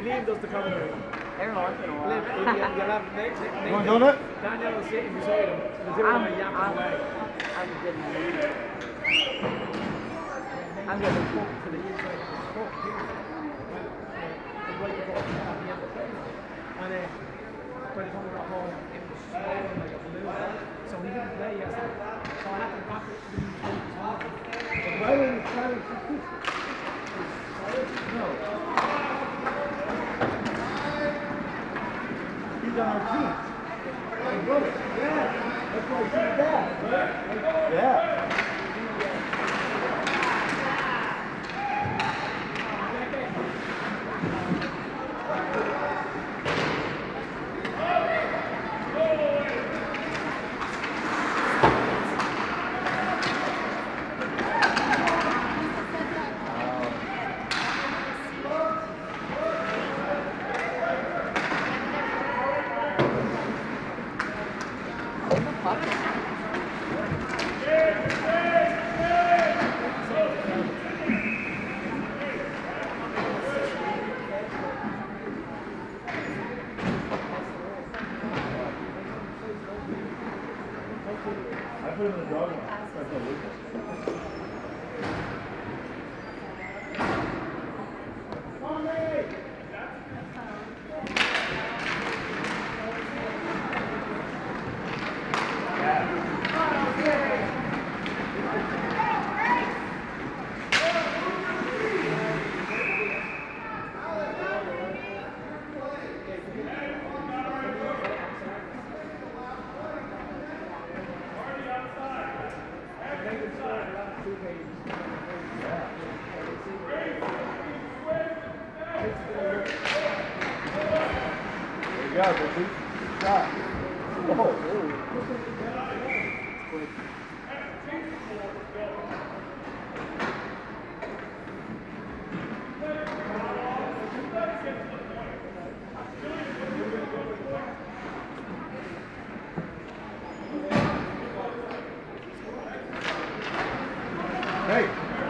Liam does the commentary. Every once in a while. Liam, you'll have You want donut? Daniel will sit beside him. The two of them are yapping away. I'm good. I'm good. To the inside of his foot here. Right before at the end of the play. And by the time we got home, it was swollen like a balloon. So he didn't play yesterday. So I had to back it to the Why didn't you try to No. He's on our team. Yeah. That's why he's that. Yeah. I put him in the dog one. That's no weakness. Yeah, baby. Shot. Whoa. Hey.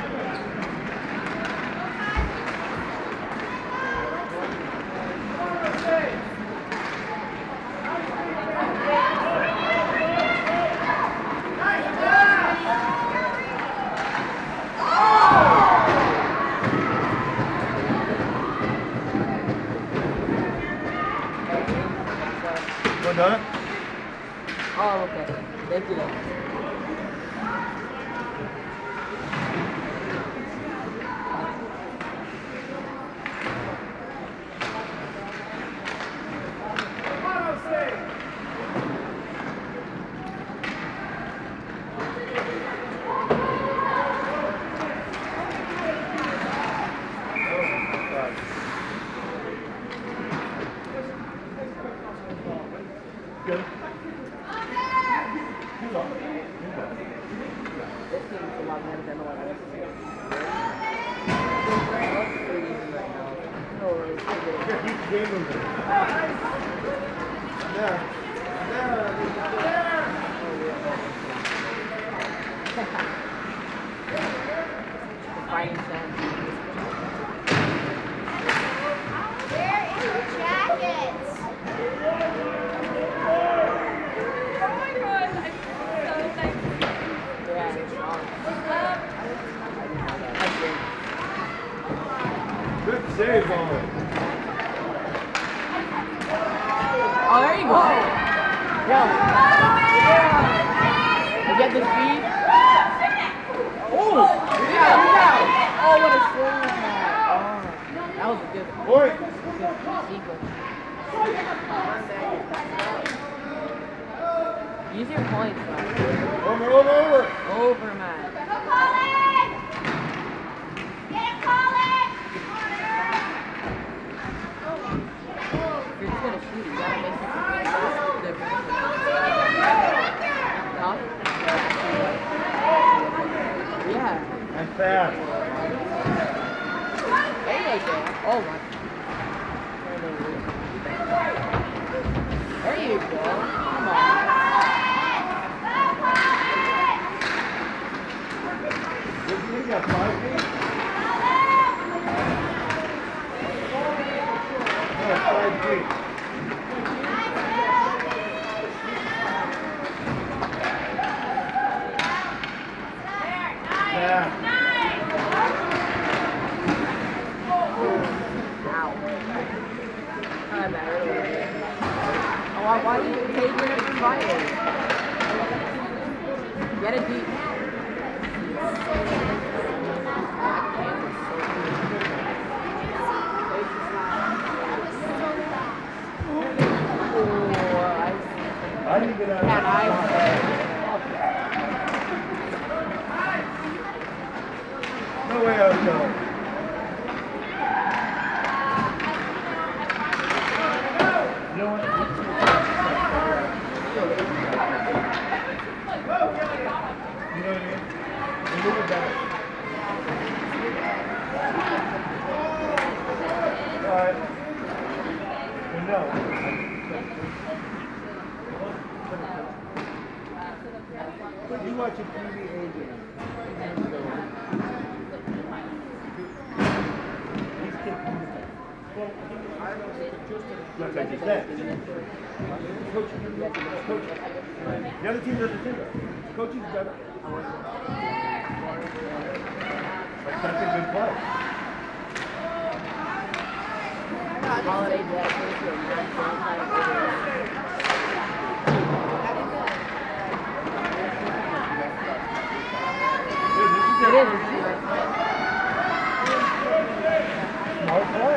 Want donut? Oh, okay. Thank you. Good. This team's a lot better than the one I was Fighting chance. Where is your jacket? Good save on it. Oh, there you go. Yo. You get the speed? Oh! Yeah. Oh, what a swing. Oh, that was a good Point. sequence. Use your points, man. Over. Over, man. If you're just gonna shoot, you gotta make something different. Huh? Yeah. And fast. Hey, AJ. Oh, my. There you go. Come on. You got 5 feet? Why are you taking it from fire? Get it deep. I didn't get out of no way I was going. You know what? You know what I mean? We move it back. Alright. Well, no. You watch a TV agent. These kids. Like I just said. Coaching. The other team doesn't do that. Coaching's better. But that's a good play. It is. Smart play.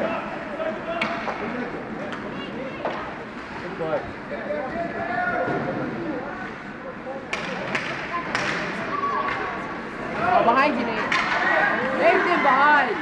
Good play. Oh, behind you, Nate. Nate's in behind.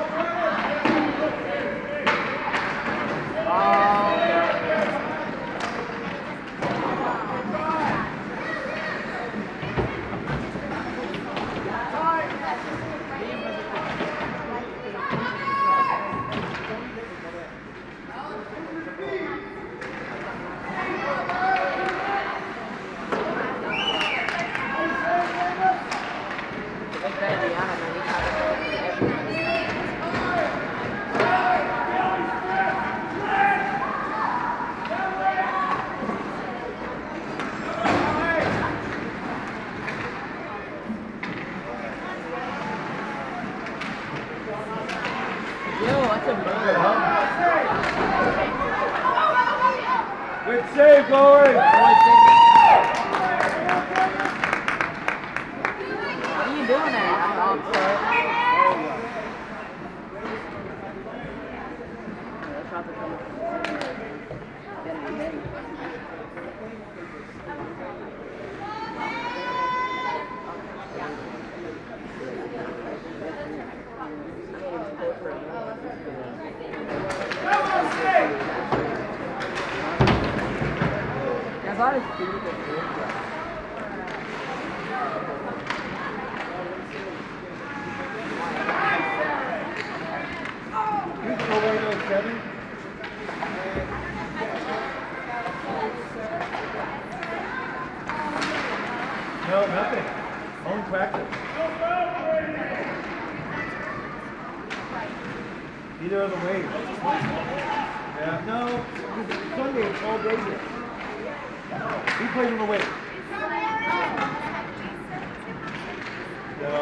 Good save, Glory! What are you doing there? That's all it's doing. No, nothing. Own practice. Either of the ways. Yeah. No, Sunday it's all day here. He plays on the weight. No.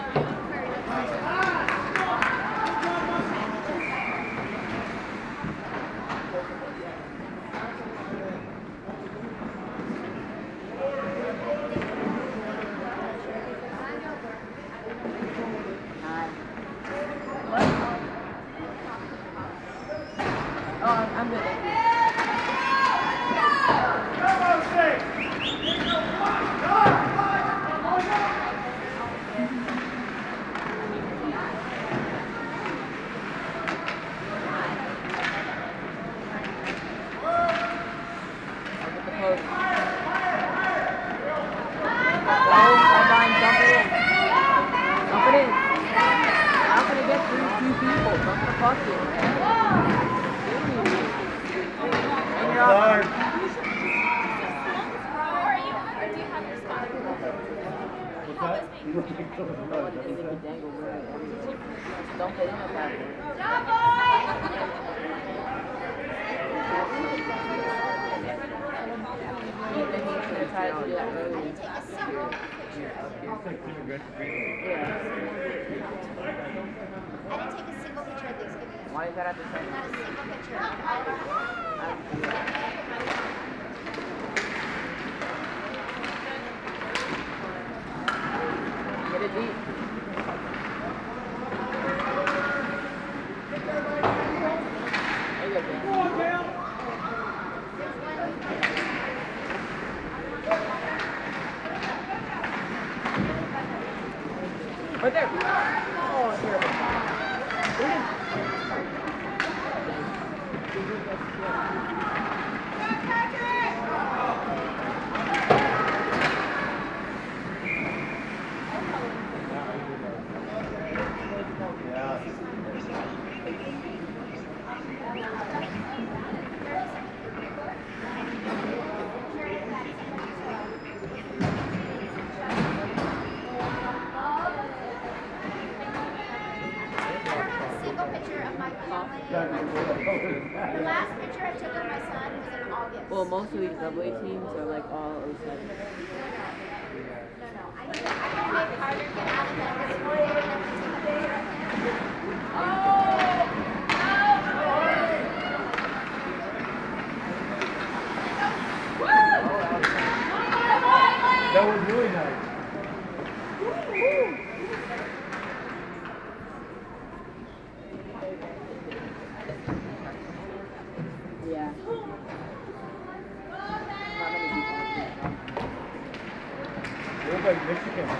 I'm good. Don't put in a like Tim Green. Yeah. I didn't take a single picture of Thanksgiving. Why is that at the same? Not a single picture. Get it deep. There you go, Dan. Right there. Oh, terrible. Single picture of my family. The last picture I took of my son was in August. Well, most of these AA teams are like all 07. No. I need to make Carter get out of bed this morning and I have to take a picture of That was really nice. Yeah. Not many people. It was like Michigan.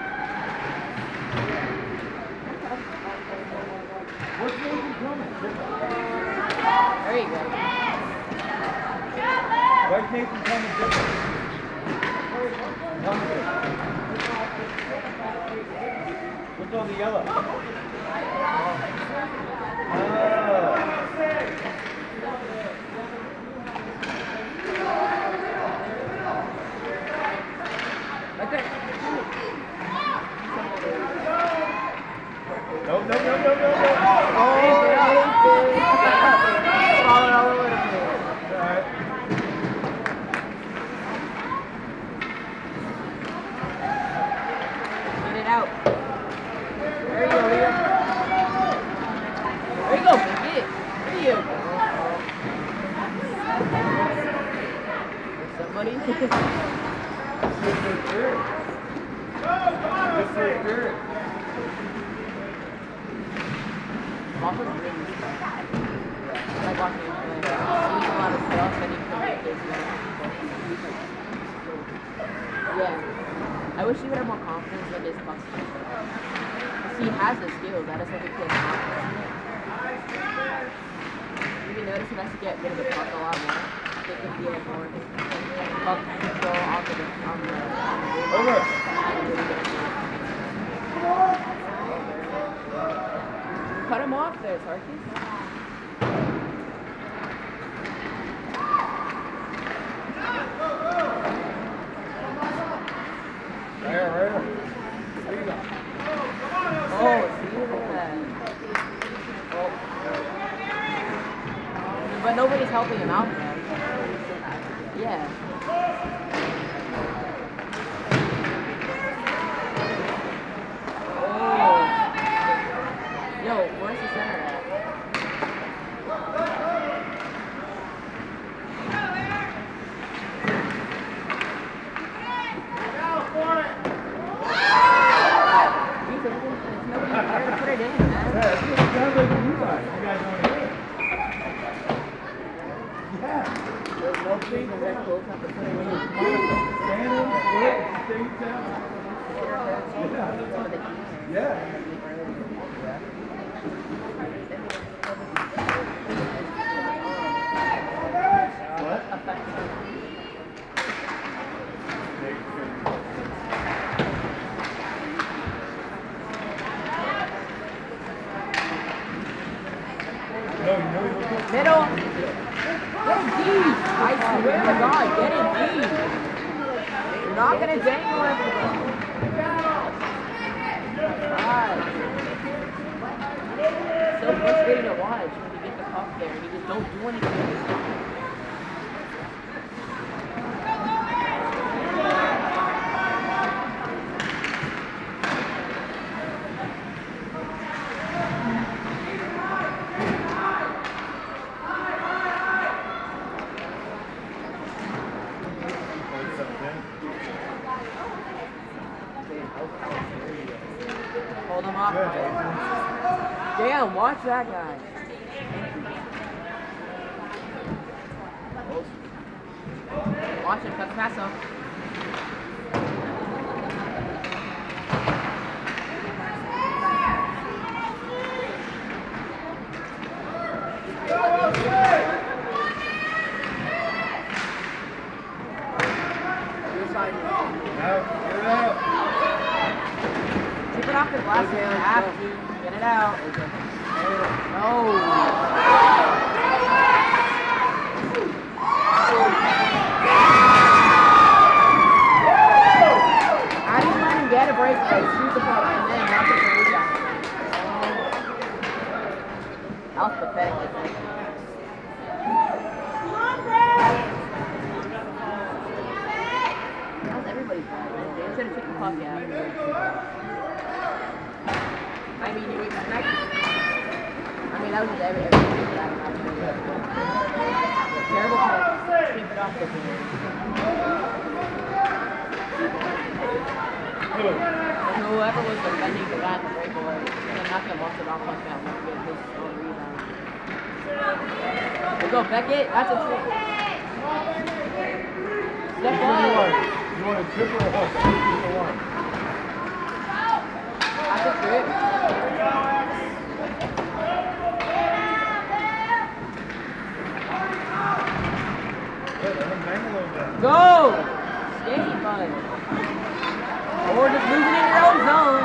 What's Nathan coming? There you go. Why's Nathan coming different? What's on the yellow? Right there. No. Oh, falling all over the place. Alright. Get it out. There you go, Leo. There you go, get it. There you go. Somebody? Walker's really good. I like watching him play. He does a lot of stuff and he can make this. Yeah. I wish he would have more confidence in his puck. He has the skills, I just don't think he has confidence. You notice he has to get rid of the puck a lot more. I think if he had more puck control on the Over. Cut him off there, Sarkis. Right. Oh, see that. Oh. But nobody's helping him out, man. Yeah. Oh. Yo, where's the center at? Put it in, man. Yeah, that's what it sounds like to you guys. You guys don't hear it. Yeah. There's no thing that close enough to put it in. Stand up, split, stay down. Yeah. What? Middle. Get it deep. I swear to God, get it deep. You're not going to dangle everything. God. So frustrating to watch when you get the puck there and you just don't do anything. Damn, watch that guy. Watch him, cut the pass off. Keep it off the glass, you have to. Get it out. No. How do you let him get a break? Like, shoot the ball and then not take the rebound. That was pathetic, I think. That was everybody's bad. They should have took the puck out. I mean, you expect. I mean, that was just everything. Terrible puck. Keep it off the board. Whoever was defending the guy at the breakaway, and then knocked him off the off like that won't get his own rebound. There you go, Beckett. That's a trick. Step one. You want a trip or a hook? That's a trick. Go! Skate, bud. Or just moving in your own zone.